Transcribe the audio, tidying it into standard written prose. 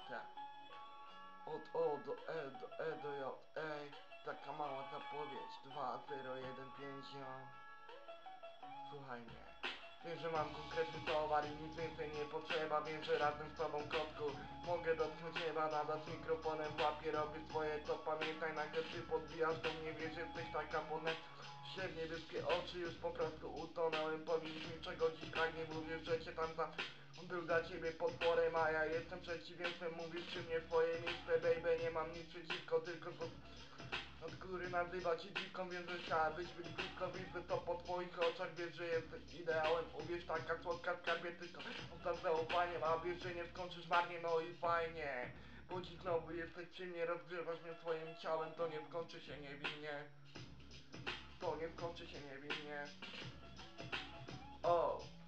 Tak. Od O do E do E do J, ej, taka mała zapowiedź, 2015. Słuchaj mnie. Wiem, że mam konkretny towar i nic więcej nie potrzeba. Wiem, że razem z tobą, kotku, mogę dotknąć nieba, nadać mikrofonem papier, robię swoje, to pamiętaj, nagle ty podbijasz do mnie, wiesz, jesteś taka podne. Średnie niebieskie oczy, już po prostu utonąłem. Powiedz mi, czego dziś pragnie, mówisz, że cię tam był dla ciebie potworem, a ja jestem przeciwieństwem. Mówisz przy mnie swoje miejsce, baby, nie mam nic przeciwko, tylko od góry nazywa cię dziwką, wiem, że chciałabyś być blisko, widzę to po twoich oczach, wiesz, że jesteś ideałem, uwierz, taka słodka skarbie, tylko ostaw zaufaniem, a wiesz, że nie skończysz marnie, no i fajnie, bo dziś znowu jesteś przy mnie, rozgrzewasz mnie swoim ciałem, to nie skończy się niewinnie, to nie skończy się niewinnie. O!